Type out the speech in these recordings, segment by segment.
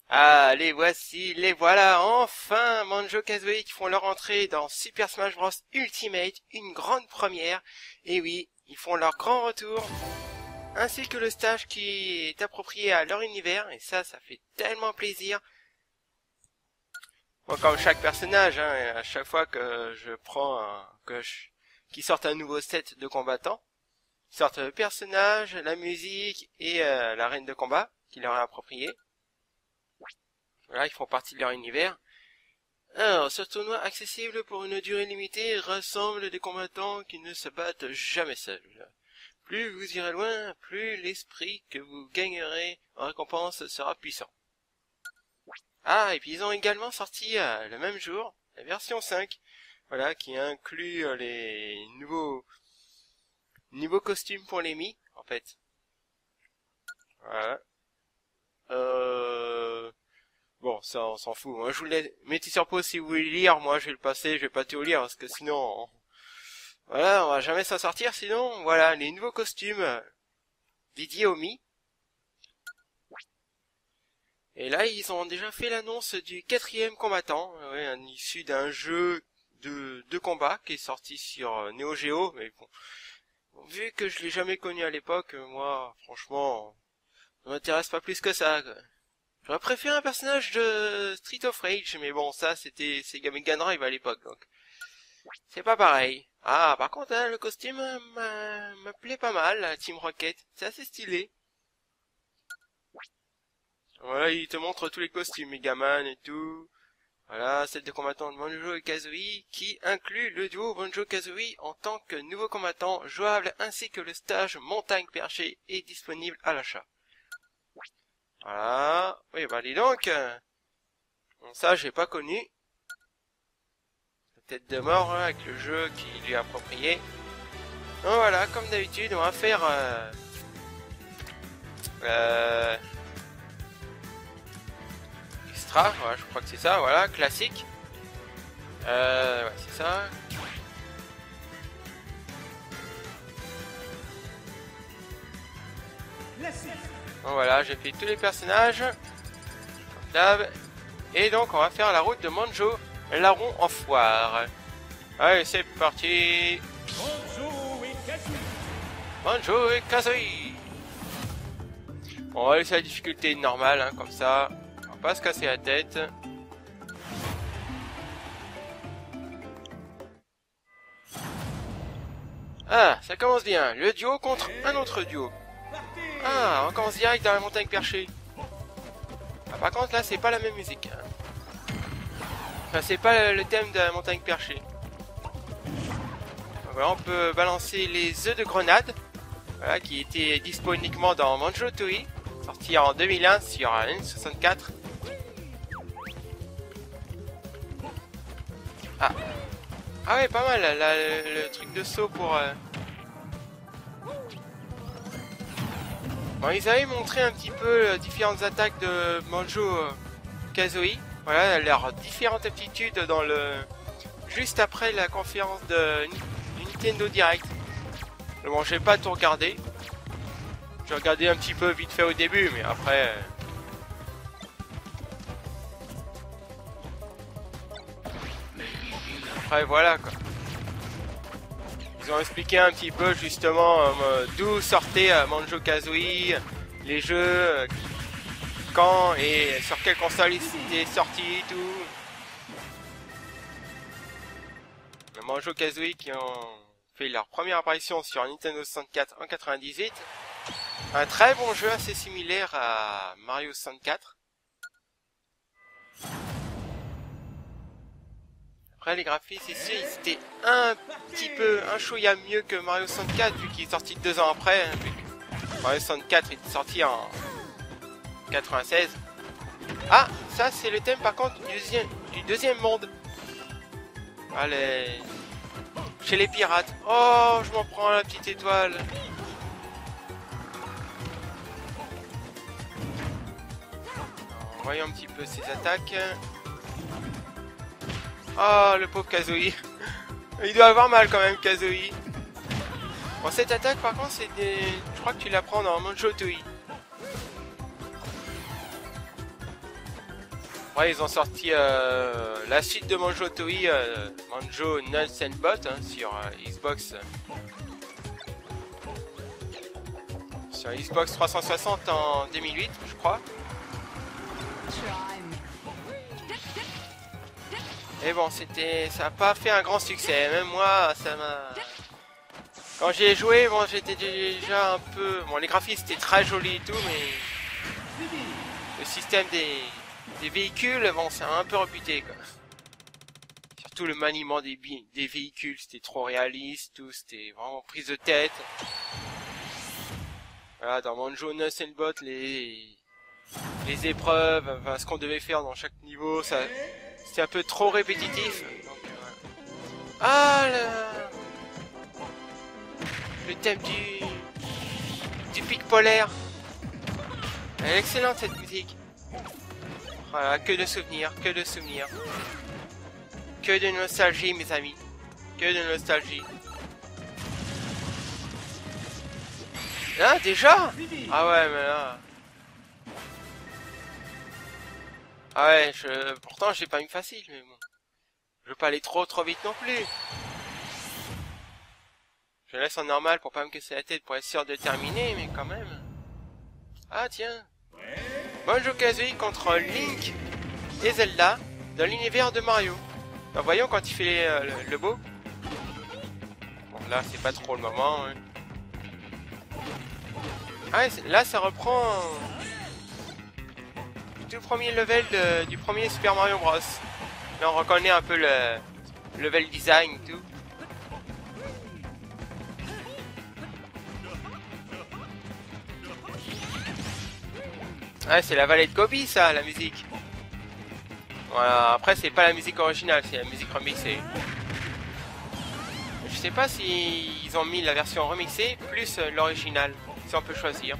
Ah, les voici, les voilà, enfin Banjo-Kazooie qui font leur entrée dans Super Smash Bros Ultimate, une grande première. Et oui, ils font leur grand retour, ainsi que le stage qui est approprié à leur univers, et ça fait tellement plaisir. Bon, comme chaque personnage, hein, à chaque fois que je prends qui sortent un nouveau set de combattants, ils sortent le personnage, la musique et l'arène de combat qui leur est appropriée. Voilà, ils font partie de leur univers. Alors, ce tournoi accessible pour une durée limitée rassemble des combattants qui ne se battent jamais seuls. Plus vous irez loin, plus l'esprit que vous gagnerez en récompense sera puissant. Ah, et puis ils ont également sorti le même jour la version 5, voilà, qui inclut les nouveaux costumes pour les Mi, en fait. Voilà. Bon, ça, on s'en fout. Moi, je voulais mettez sur pause si vous voulez lire. Moi, je vais le passer. Je vais pas tout lire parce que sinon, voilà, on va jamais s'en sortir. Sinon, voilà, les nouveaux costumes dédiés aux Mi. Et là, ils ont déjà fait l'annonce du 4e combattant, ouais, issu d'un jeu de combat qui est sorti sur Neo Geo. Mais bon, vu que je l'ai jamais connu à l'époque, moi, franchement, ça m'intéresse pas plus que ça, quoi. J'aurais préféré un personnage de Street of Rage, mais bon, ça, c'était Sega Mega Drive à l'époque, donc c'est pas pareil. Ah, par contre, hein, le costume me plaît pas mal, Team Rocket. C'est assez stylé. Voilà, il te montre tous les costumes, Megaman et tout. Voilà, set de combattants de Banjo et Kazooie, qui inclut le duo Banjo-Kazooie en tant que nouveau combattant jouable, ainsi que le stage Montagne Perchée est disponible à l'achat. Voilà. Oui, bah dis donc. Bon, ça, j'ai pas connu. Tête de mort, hein, avec le jeu qui lui est approprié. Donc voilà, comme d'habitude, on va faire... extra, voilà, je crois que c'est ça, voilà, classique. Ouais, c'est ça. Donc voilà, j'ai fait tous les personnages. Comme d'hab. Et donc, on va faire la route de Manjo, larron en foire. Allez, c'est parti. Banjo et Kazooie. Bon, on va laisser la difficulté normale, hein, comme ça. On va pas se casser la tête. Ah, ça commence bien. Le duo contre un autre duo. Ah, on commence direct dans la montagne perchée. Ah, par contre, là, c'est pas la même musique. Enfin, c'est pas le thème de la montagne perchée. Donc, voilà, on peut balancer les œufs de grenade. Voilà, qui étaient dispo uniquement dans Banjo-Tooie, sorti en 2001 sur N64. Ah, ah ouais, pas mal, là, le truc de saut pour... Bon, ils avaient montré un petit peu différentes attaques de Banjo-Kazooie. Voilà, leurs différentes aptitudes dans le... juste après la conférence de Nintendo Direct. Bon, j'ai pas tout regardé. J'ai regardé un petit peu vite fait au début, mais après... Après, voilà, quoi. Ils ont expliqué un petit peu, justement, d'où sortait Banjo-Kazooie, les jeux, quand et sur quelle console ils étaient sortis, tout. Le Banjo-Kazooie qui ont fait leur première apparition sur Nintendo 64 en 98. Un très bon jeu assez similaire à Mario 64. Après les graphismes ici, c'était un petit peu, un chouïa mieux que Mario 64 vu qu'il est sorti 2 ans après. Hein, vu que Mario 64 est sorti en 96. Ah, ça c'est le thème par contre du deuxième monde. Allez, chez les pirates. Oh, je m'en prends la petite étoile. Voyons un petit peu ses attaques. Oh, le pauvre Kazooie. Il doit avoir mal quand même, Kazooie. Bon, cette attaque, par contre, c'est des... Je crois que tu la prends dans Banjo-Tooie. Ouais, ils ont sorti la suite de Banjo Tooie, Banjo Nuts and Bolts sur Xbox. Sur Xbox 360 en 2008, je crois. Et bon, ça a pas fait un grand succès. Même moi, ça m'a... Quand j'y ai joué, bon, j'étais déjà un peu... Bon, les graphismes étaient très jolis et tout, mais... Le système des véhicules, bon, c'est un peu rebuté, quoi. Surtout le maniement des véhicules, c'était trop réaliste, tout, c'était vraiment prise de tête. Voilà, dans Banjo Nuts and Bolts, les épreuves, enfin, ce qu'on devait faire dans chaque niveau, ça, c'était un peu trop répétitif. Donc, voilà. Ah, le thème du pic polaire. Elle est excellente cette musique. Voilà, que de souvenirs, que de souvenirs. Que de nostalgie, mes amis. Que de nostalgie. Là, déjà? Ah ouais, mais là... Ah ouais, pourtant j'ai pas mis facile, mais bon. Je veux pas aller trop vite non plus. Je laisse en normal pour pas me casser la tête pour être sûr de terminer, mais quand même. Ah tiens. Banjo-Kazooie contre Link et Zelda dans l'univers de Mario. Donc voyons quand il fait le beau. Bon là c'est pas trop le moment. Hein. Ah ouais, là ça reprend le tout premier level du premier Super Mario Bros. Là on reconnaît un peu le level design et tout. Ah c'est la vallée de Gobi ça, la musique. Voilà, après c'est pas la musique originale, c'est la musique remixée. Je sais pas si ils ont mis la version remixée plus l'original, si on peut choisir.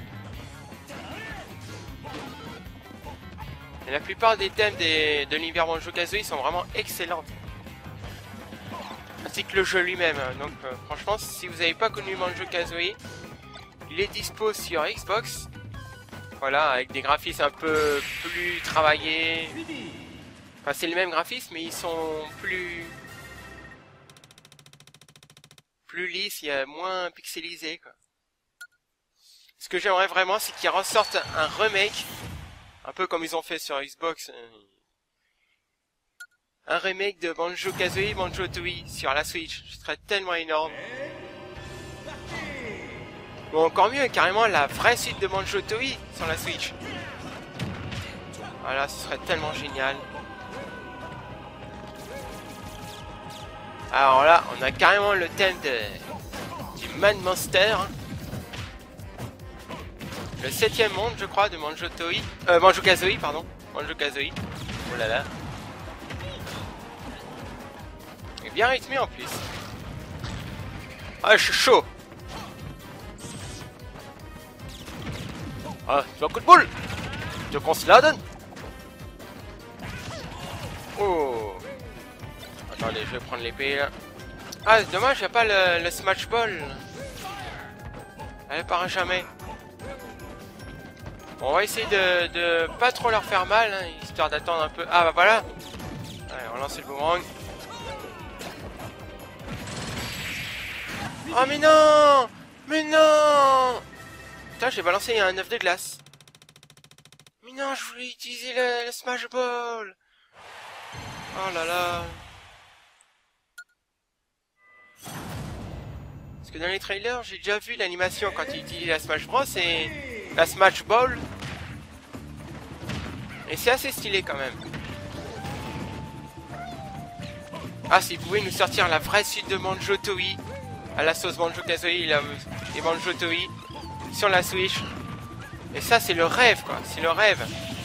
Et la plupart des thèmes de l'univers Banjo-Kazooie sont vraiment excellents. Ainsi que le jeu lui-même. Donc franchement, si vous n'avez pas connu Banjo-Kazooie, il est dispo sur Xbox. Voilà, avec des graphismes un peu plus travaillés. Enfin, c'est le même graphisme, mais ils sont plus lisses, il y a moins pixelisé, quoi. Ce que j'aimerais vraiment, c'est qu'ils ressortent un remake, un peu comme ils ont fait sur Xbox. Un remake de Banjo-Kazooie, Banjo-Tooie sur la Switch. Ce serait tellement énorme. Ou encore mieux, carrément la vraie suite de Banjo-Tooie sur la Switch. Voilà, ce serait tellement génial. Alors là, on a carrément le thème du Mad Monster. Le 7e monde, je crois, de Banjo-Kazooie, pardon. Banjo-Kazooie. Oh là là. Et bien rythmé en plus. Ah, je suis chaud. Ah, tu veux un coup de boule? Tu veux qu'on se la donne? Oh. Attendez, je vais prendre l'épée là. Ah, c'est dommage, il n'y a pas le Smash Ball. Elle apparaît jamais. Bon, on va essayer de pas trop leur faire mal, hein, histoire d'attendre un peu. Ah bah voilà. Allez, on lance le boomerang. Oh mais non! Mais non! Putain, j'ai balancé un œuf de glace. Mais non, je voulais utiliser le Smash Ball. Oh là là. Parce que dans les trailers, j'ai déjà vu l'animation quand il utilise la Smash Bros et la Smash Ball. Et c'est assez stylé quand même. Ah, si vous pouvez nous sortir la vraie suite de Banjo-Tooie à la sauce Banjo-Kazooie et Banjo-Tooie sur la Switch. Et ça, c'est le rêve, quoi. C'est le rêve.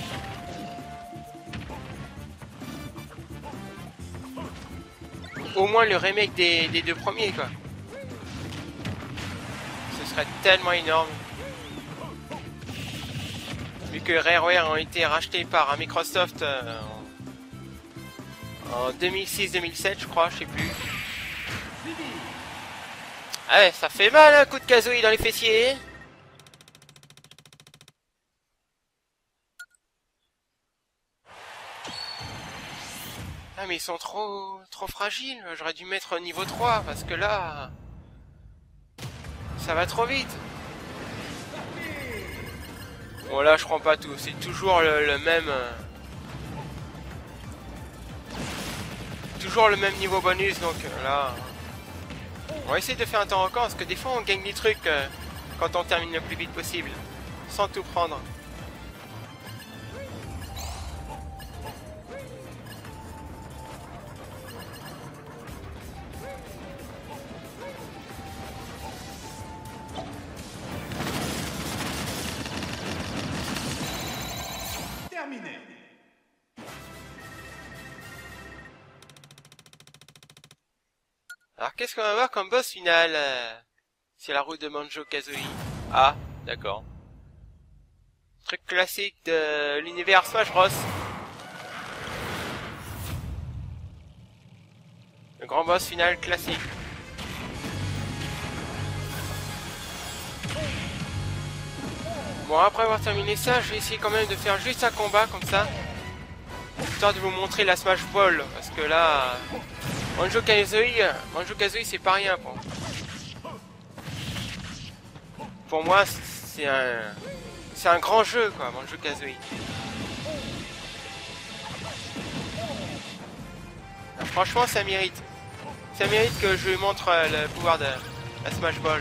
Au moins le remake des deux premiers, quoi. Ce serait tellement énorme. Vu que Rareware ont été rachetés par Microsoft en 2006-2007, je crois, je sais plus. Ah ouais, ça fait mal un coup de Kazooie dans les fessiers. Ah mais ils sont trop fragiles, j'aurais dû mettre niveau 3 parce que là ça va trop vite. Bon là je prends pas tout, c'est toujours le même toujours le même niveau bonus, donc là on va essayer de faire un temps record parce que des fois on gagne des trucs quand on termine le plus vite possible sans tout prendre. Terminé. Alors qu'est-ce qu'on va voir comme boss final c'est la route de Banjo-Kazooie. Ah, d'accord. Truc classique de l'univers Smash Bros. Le grand boss final classique. Bon, après avoir terminé ça, je vais essayer quand même de faire juste un combat comme ça. Histoire de vous montrer la Smash Ball. Parce que là, Banjo-Kazooie c'est pas rien. Pour moi, c'est un grand jeu, quoi, Banjo-Kazooie. Franchement, ça mérite. Ça mérite que je lui montre le pouvoir de la Smash Ball.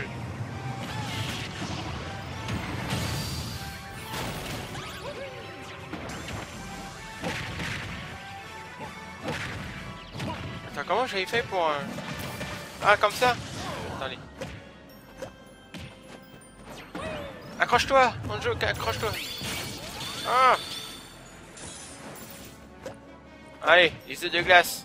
Attends, comment j'avais fait pour... Ah, comme ça? Attendez. Accroche-toi, Banjo, accroche-toi. Ah! Allez, les œufs de glace.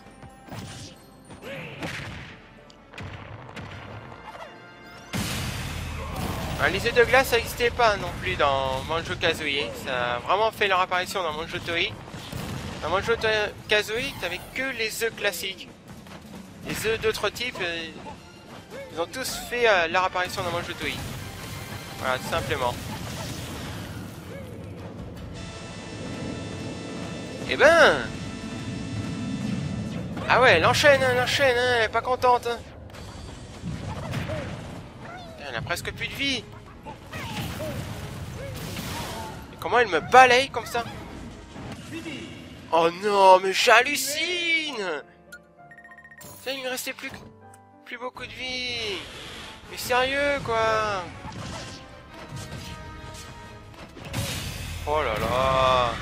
Les œufs de glace, ça n'existait pas non plus dans Banjo-Kazooie. Ça a vraiment fait leur apparition dans Banjo-Tooie. Dans Banjo-Kazooie, t'avais que les œufs classiques. Les œufs d'autres types, ils ont tous fait leur apparition dans Banjo-Tooie. Voilà, tout simplement. Eh ben... Ah ouais, elle enchaîne, elle est pas contente. Elle a presque plus de vie. Et comment elle me balaye comme ça? Oh non, mais j'hallucine. Ça, il me restait plus beaucoup de vie. Mais sérieux, quoi. Oh là là.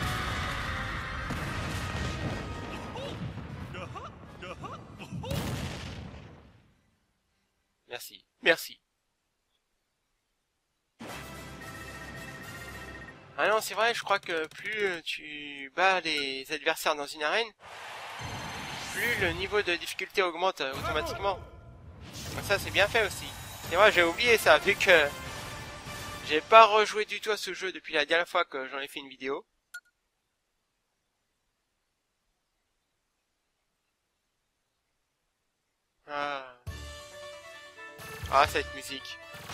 Merci, merci. Ah non, c'est vrai, je crois que plus tu bats les adversaires dans une arène, plus le niveau de difficulté augmente automatiquement. Donc ça, c'est bien fait aussi. C'est vrai, j'ai oublié ça, vu que j'ai pas rejoué du tout à ce jeu depuis la dernière fois que j'en ai fait une vidéo. Ah, cette musique.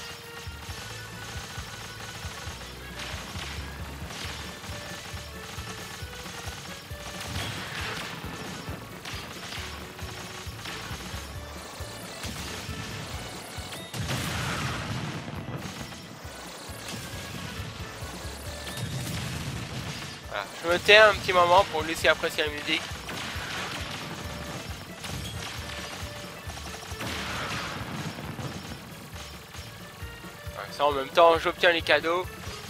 Voilà. Je me tais un petit moment pour laisser apprécier la musique. Voilà, ça en même temps, j'obtiens les cadeaux.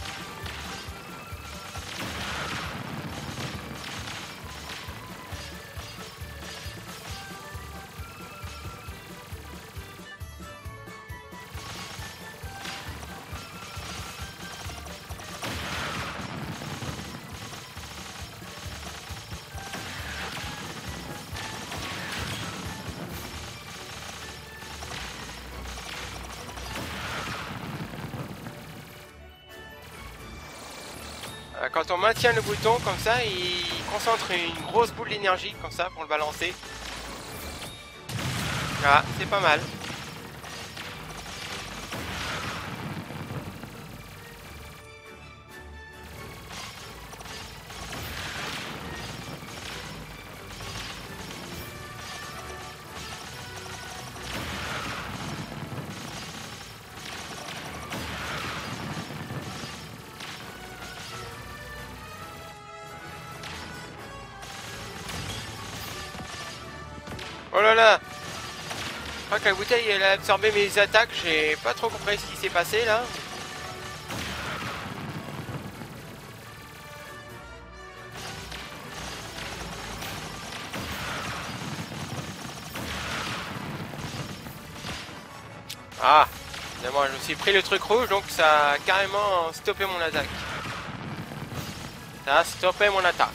Quand on maintient le bouton comme ça, il concentre une grosse boule d'énergie comme ça pour le balancer. Voilà, c'est pas mal. Oh là là. Je crois que la bouteille elle a absorbé mes attaques. J'ai pas trop compris ce qui s'est passé là. Ah, évidemment, je me suis pris le truc rouge, donc ça a carrément stoppé mon attaque. Ça a stoppé mon attaque.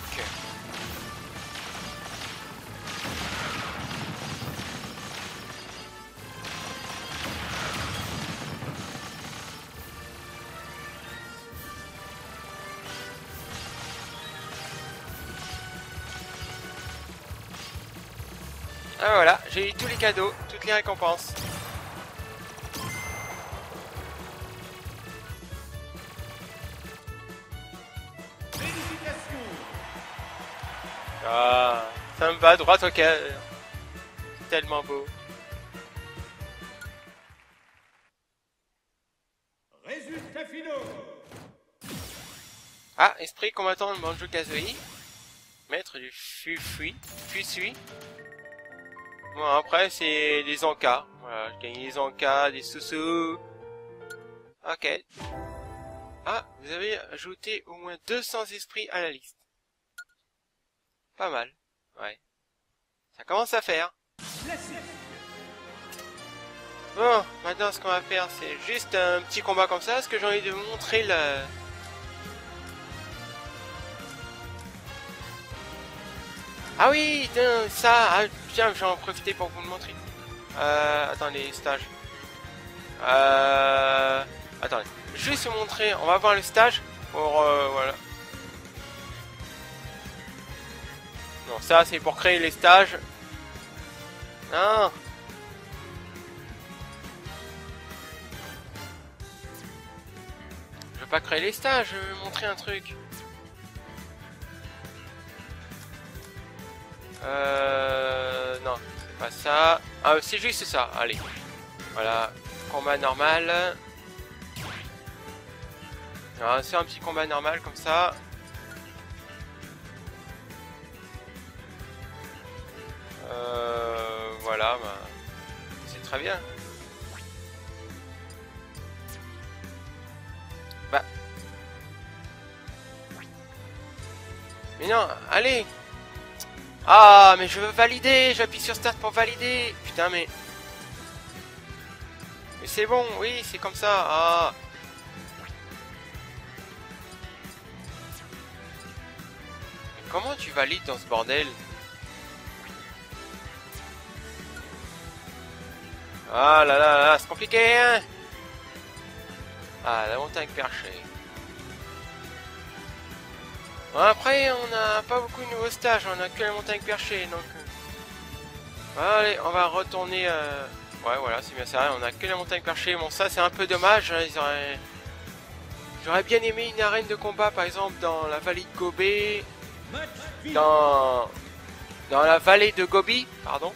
Ah voilà, j'ai eu tous les cadeaux, toutes les récompenses. Ah, ça me va droit au cœur. Tellement beau. Résultat finaux. Ah, esprit combattant de Banjo-Kazooie. Maître du Fusui. Bon, après, c'est des encas. Voilà, je gagne des encas, des sous-sous. Ok. Ah, vous avez ajouté au moins 200 esprits à la liste. Pas mal. Ouais. Ça commence à faire. Bon, maintenant, ce qu'on va faire, c'est juste un petit combat comme ça, parce que j'ai envie de vous montrer le... Ah oui, ça, ah, tiens, je vais en profiter pour vous le montrer. Attendez, stage. Attendez, juste vous montrer, on va voir le stage pour, voilà. Non, ça c'est pour créer les stages. Non. Je veux pas créer les stages, je veux montrer un truc. Non, c'est pas ça. Ah, c'est juste ça, allez. Voilà, combat normal. C'est un petit combat normal comme ça. Voilà, bah, c'est très bien. Bah. Mais non, allez. Ah, mais je veux valider, j'appuie sur Start pour valider. Putain, mais c'est bon, oui, c'est comme ça. Ah. Mais comment tu valides dans ce bordel? Ah là là là, c'est compliqué, hein. Ah, la montagne perchée. Bon, après, on n'a pas beaucoup de nouveaux stages, on a que la montagne perchée, donc... Allez, on va retourner... Ouais, voilà, c'est bien ça, on a que la montagne perchée. Bon, ça, c'est un peu dommage, hein, J'aurais bien aimé une arène de combat, par exemple, dans la vallée de Gobé... Dans la vallée de Gobi, pardon.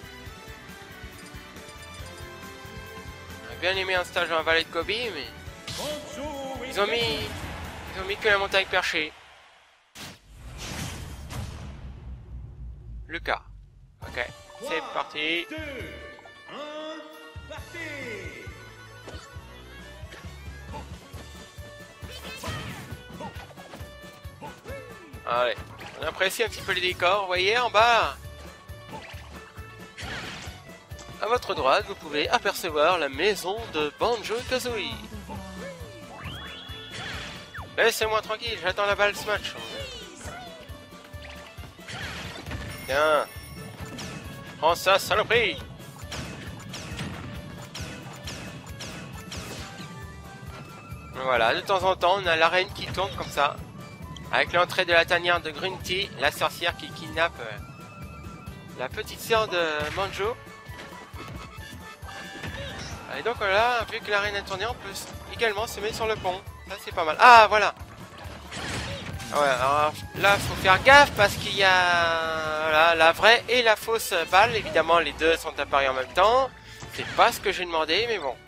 J'aurais bien aimé un stage dans la vallée de Gobi, mais... Ils ont mis que la montagne perchée. Le cas. Ok, c'est parti. 2, 1, partez. Allez, on apprécie un petit peu les décors, vous voyez en bas. À votre droite, vous pouvez apercevoir la maison de Banjo-Kazooie. Laissez-moi tranquille, j'attends la balle smash. Tiens. Prends ça, saloperie. Voilà, de temps en temps, on a l'arène qui tourne comme ça. Avec l'entrée de la tanière de Grunty, la sorcière qui kidnappe la petite sœur de Banjo. Et donc voilà, vu que l'arène a tourné, on peut également se mettre sur le pont. Ça c'est pas mal. Ah voilà. Ouais, alors là faut faire gaffe parce qu'il y a voilà, la vraie et la fausse balle. Évidemment les deux sont apparus en même temps. C'est pas ce que j'ai demandé mais bon.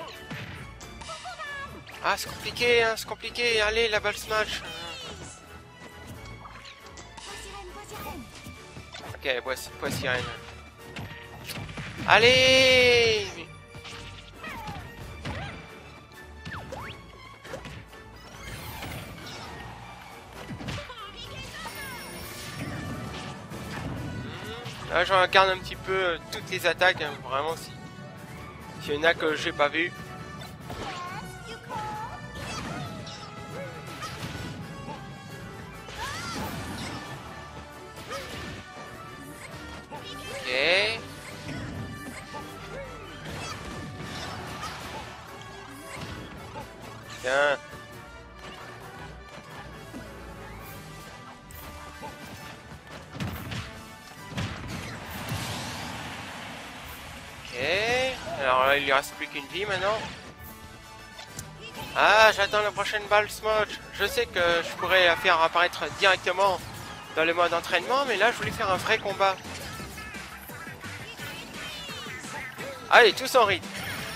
Ah c'est compliqué, hein, c'est compliqué. Allez la balle smash. Ok, bois sirène. Allez! Là, je regarde un petit peu toutes les attaques, hein, vraiment, s'il y en a que j'ai pas vu. Ok. Tiens. Ok. Alors là, il lui reste plus qu'une vie maintenant. Ah, j'attends la prochaine balle Smudge. Je sais que je pourrais la faire apparaître directement dans le mode entraînement, mais là, je voulais faire un vrai combat. Allez, tous en rythme.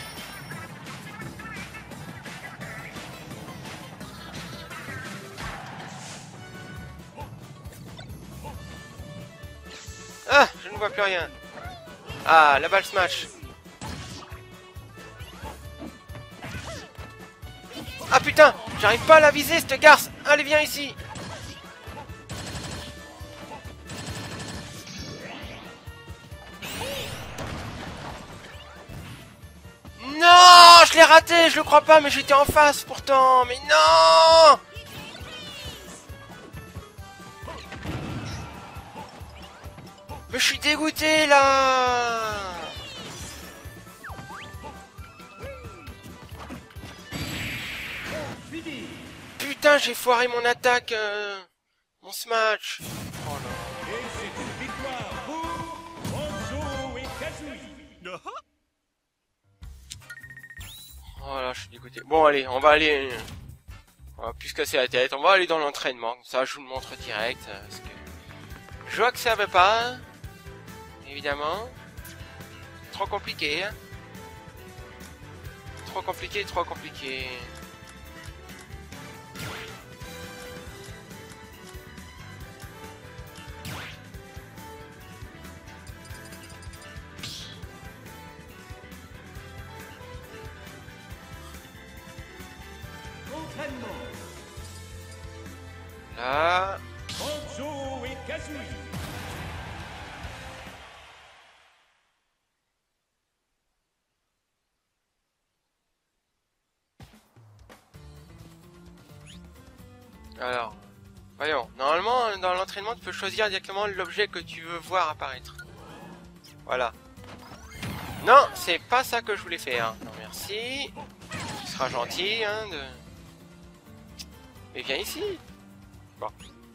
Ah, je ne vois plus rien. Ah, la balle smash. Ah putain, j'arrive pas à la viser cette garce. Allez, viens ici. Non, je l'ai raté, je le crois pas, mais j'étais en face pourtant. Mais non. Mais je suis dégoûté là. Putain, j'ai foiré mon attaque, mon smash. Oh là. Et c'est une victoire pour Banjo et Kazooie. Oh là, je suis dégoûté. Bon, allez, on va aller... On va plus se casser la tête. On va aller dans l'entraînement. Comme ça, je vous le montre direct. Parce que je vois que ça va pas. Évidemment. Trop compliqué. Hein. Trop compliqué, trop compliqué. Entraînement. Là. Banjo et Kazooie. Alors. Voyons. Normalement, dans l'entraînement, tu peux choisir directement l'objet que tu veux voir apparaître. Voilà. Non, c'est pas ça que je voulais faire. Non, merci. Tu seras gentil, hein, de... Mais viens ici. Bon.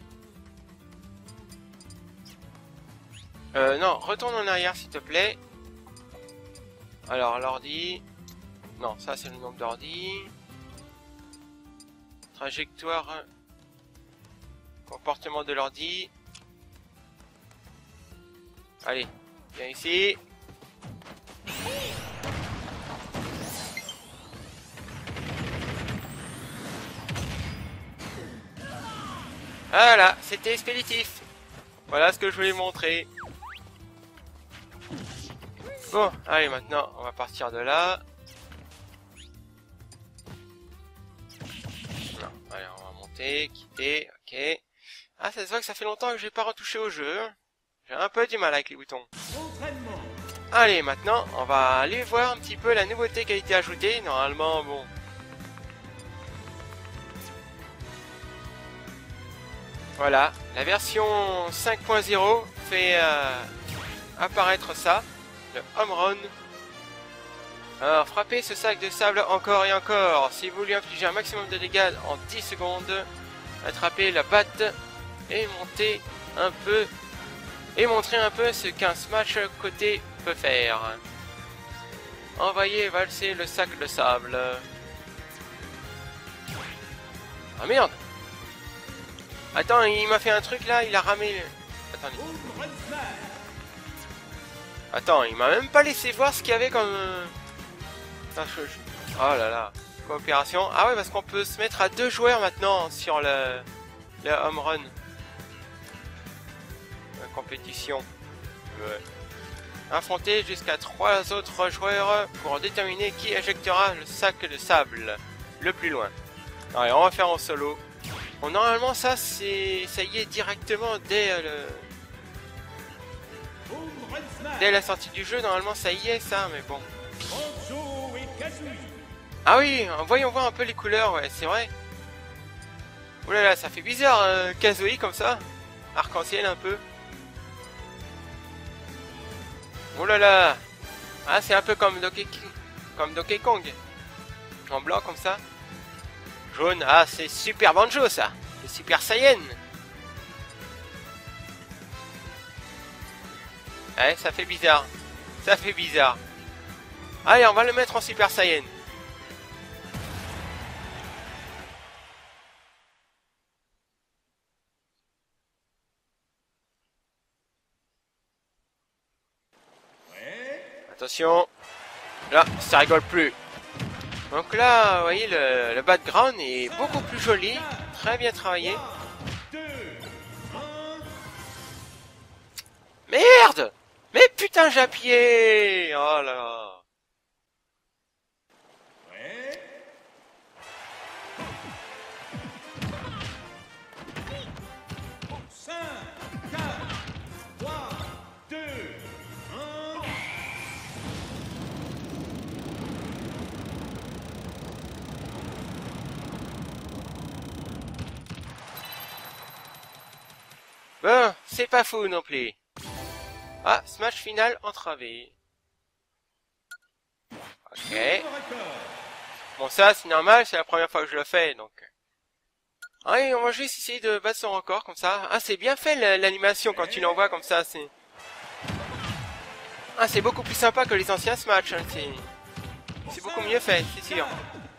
Non, retourne en arrière, s'il te plaît. Alors, l'ordi... Non, ça, c'est le nombre d'ordi. Trajectoire... Comportement de l'ordi. Allez, viens ici. Voilà, c'était expéditif. Voilà ce que je voulais montrer. Bon, allez, maintenant, on va partir de là. Non, allez, on va monter, quitter, ok. Ah, ça se voit que ça fait longtemps que j'ai pas retouché au jeu. J'ai un peu du mal avec les boutons. Entraînement. Allez, maintenant, on va aller voir un petit peu la nouveauté qui a été ajoutée. Normalement, bon... Voilà, la version 5.0 fait apparaître ça, le home run. Alors, frappez ce sac de sable encore et encore. Si vous lui infligez un maximum de dégâts en 10 secondes, attrapez la batte et montez un peu et montrez un peu ce qu'un smash côté peut faire. Envoyez valser le sac de sable. Ah merde! Attends, il m'a fait un truc là, il a ramé... Attendez. Home run smash. Attends, il m'a même pas laissé voir ce qu'il y avait comme... Attends, oh là là. Coopération. Ah ouais, parce qu'on peut se mettre à 2 joueurs maintenant sur le home run. La compétition. Ouais. Affronter jusqu'à 3 autres joueurs pour déterminer qui éjectera le sac de sable le plus loin. Allez, on va faire en solo. Bon, normalement ça y est directement dès la sortie du jeu, normalement ça y est ça, mais bon. Banjo et Kazooie. Ah oui, voyons voir un peu les couleurs, ouais, c'est vrai. Oh là là, ça fait bizarre, Kazooie comme ça. Arc-en-ciel un peu. Oh là là. Ah, c'est un peu comme Donkey Kong. En blanc comme ça. Jaune, ah, c'est Super Banjo ça. Le Super Saiyan. Ouais, ça fait bizarre. Ça fait bizarre. Allez, on va le mettre en Super Saiyan. Attention. Là, ça rigole plus. Donc là, vous voyez, le background est beaucoup plus joli. Très bien travaillé. 2, 1. Merde! Mais putain, j'ai appuyé! Oh là là. Prêt? 5, 4, 3, 2, 1. Bon, c'est pas fou non plus. Ah, smash final entravé. Ok. Bon, ça, c'est normal, c'est la première fois que je le fais, donc... Allez, on va juste essayer de battre son record, comme ça. Ah, c'est bien fait, l'animation, quand tu l'envoies comme ça, c'est... Ah, c'est beaucoup plus sympa que les anciens Smash, hein, c'est beaucoup mieux fait, c'est sûr.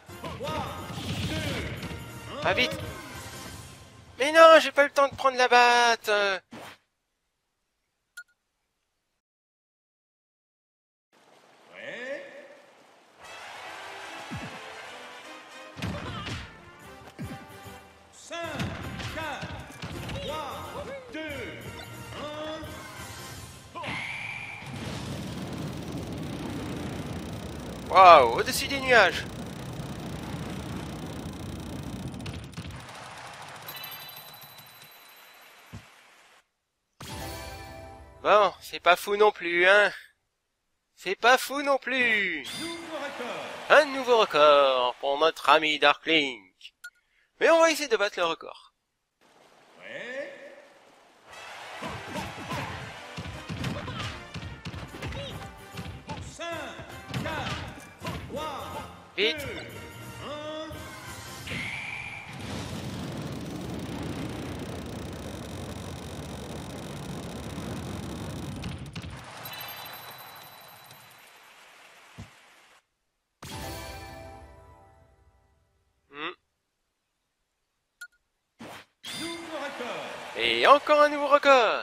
Ah, vite! Mais non, j'ai pas eu le temps de prendre la batte. Prêt? 5, 4, 3, 2, 1. Waouh, au-dessus des nuages. Bon, c'est pas fou non plus, hein. C'est pas fou non plus. Nouveau record. Un nouveau record pour notre ami Darklink. Mais on va essayer de battre le record. Prêt? 5, 4, 3, Vite. 2, 1. Hmm. Nouveau record. Et encore un nouveau record.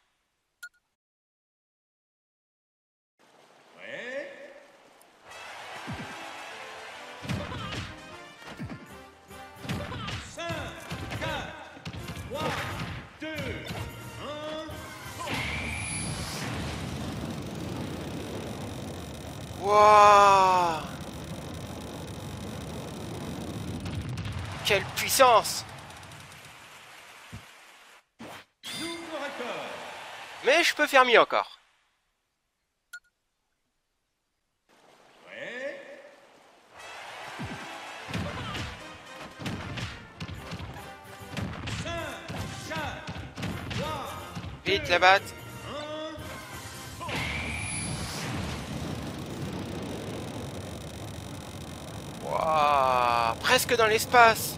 Prêt? 5, 4, 3, 2, 1. Waouh. Quelle puissance. Nouveau record. Mais je peux faire mieux encore. Prêt? 5, 4, 3, Vite la batte. 1. Waouh. Presque dans l'espace.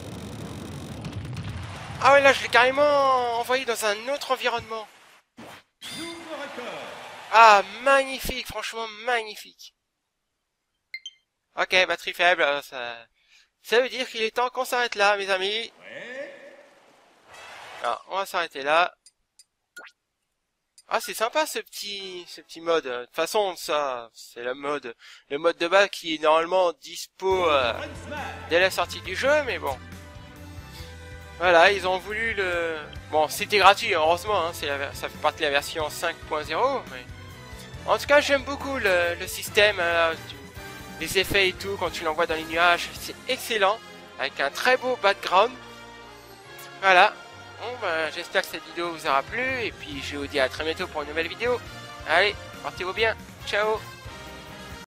Ah ouais, là je l'ai carrément envoyé dans un autre environnement. Nouveau record. Ah, magnifique, franchement magnifique. Ok, batterie faible, ça veut dire qu'il est temps qu'on s'arrête là, mes amis. Prêt? Alors, on va s'arrêter là. Ah, c'est sympa ce petit mode. De toute façon, ça, c'est le mode de base qui est normalement dispo Run smash. dès la sortie du jeu, mais bon. Voilà, ils ont voulu le... Bon, c'était gratuit, heureusement, hein, ça fait partie de la version 5.0, mais En tout cas, j'aime beaucoup le système, les effets et tout, quand tu l'envoies dans les nuages, c'est excellent, avec un très beau background. Voilà, bon, ben, j'espère que cette vidéo vous aura plu, et puis je vous dis à très bientôt pour une nouvelle vidéo. Allez, portez-vous bien, ciao.